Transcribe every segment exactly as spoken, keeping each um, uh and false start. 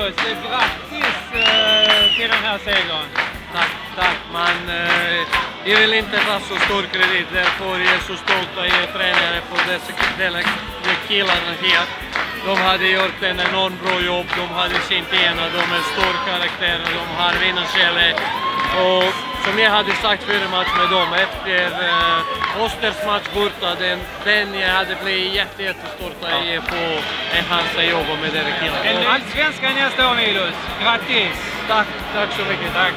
Nilus, grattis eh, till den här segern. Tack, tack. Man, eh, jag vill inte ta så stor kredit, därför jag är så stolt att jag är tränare på dessa de killarna här. De hade gjort en enormt bra jobb, de hade känt igen, de är stor karaktär, de har vinnarkärlek. Och som jag hade sagt förra match med dem, efter eh, Osters match borta, den, den jag hade blivit jätte, jättestort att jag få en chans att jobba med deras killar. Allsvenskan nästa år, Nilus. Grattis! Tack, tack så mycket, tack.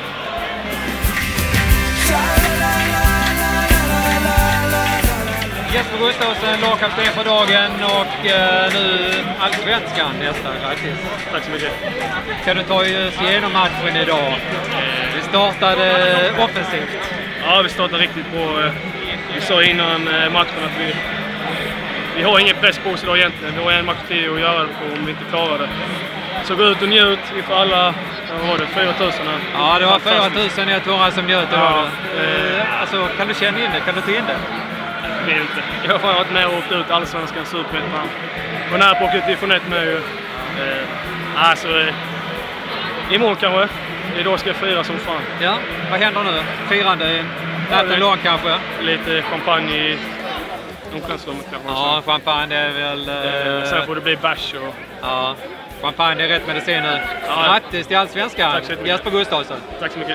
Jesper Gustafsson, lagkapten för dagen och eh, nu Allsvenskan nästa. Grattis! Tack så mycket. Kan du ta oss igenom matchen idag? Vi startade offensivt. Ja, vi startade riktigt bra. Vi sa innan matchen att vi, vi har ingen press på oss idag egentligen. Vi har en match till att göra det på om vi inte klarar det. Så gå ut och njut inför alla, vad var det, fyra tusen här. Ja, det var fyra tusen etthundra som njöt. Ja, eh, alltså, kan du känna in det? Kan du ta in det? Jag vet inte. Jag har varit med och åkt ut Allsvenskan, Superettan. Och när på åket ifrån ett med ju. Eh, alltså, eh, imorgon kanske. Idag ska jag fira som fan. Ja, vad händer nu? Firande, natten lång kanske? Lite champagne i omklädningsrummet kanske. Ja, champagne är väl... Eh, sen får det bli bärs och... Ja, champagne är rätt medicin nu. Ja. Grattis till Allsvenskan, Tack så mycket. Jesper Gustafsson. Tack så mycket.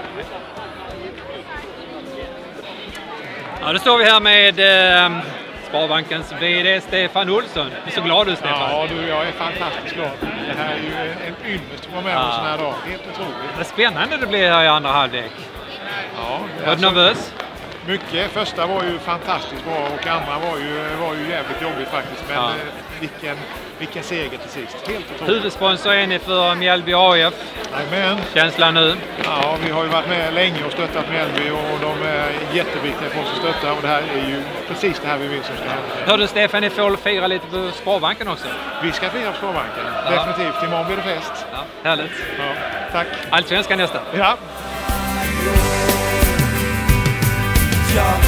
Ja, då står vi här med eh, Sparbankens V D Stefan Olsson. Du är så glad du, Stefan. Ja, du, jag är fantastiskt glad. Det här är ju en ynnest att vara med om en sån här dag. Helt otroligt. Vad spännande det blir här i andra halvlek. Ja, Var alltså, du nervös? Mycket. Första var ju fantastiskt bra och andra var ju, var ju jävligt jobbigt faktiskt. Men Ja. eh, vilken, vilken seger till sist. Helt otroligt. Huvudsponsor är ni för Mjällby A F. Amen. Känslan nu? Ja, vi har ju varit med länge och stöttat Mjällby och de är jätteviktiga för oss att stötta. Och det här är ju precis det här vi vill som ska hända. Hör du, Stefan, ni får fira lite på Sparbanken också? Vi ska fira på Sparbanken. Ja. Definitivt. Imorgon blir det fest. Ja, härligt. Ja, tack. Allsvenskan nästa. Ja. Ja.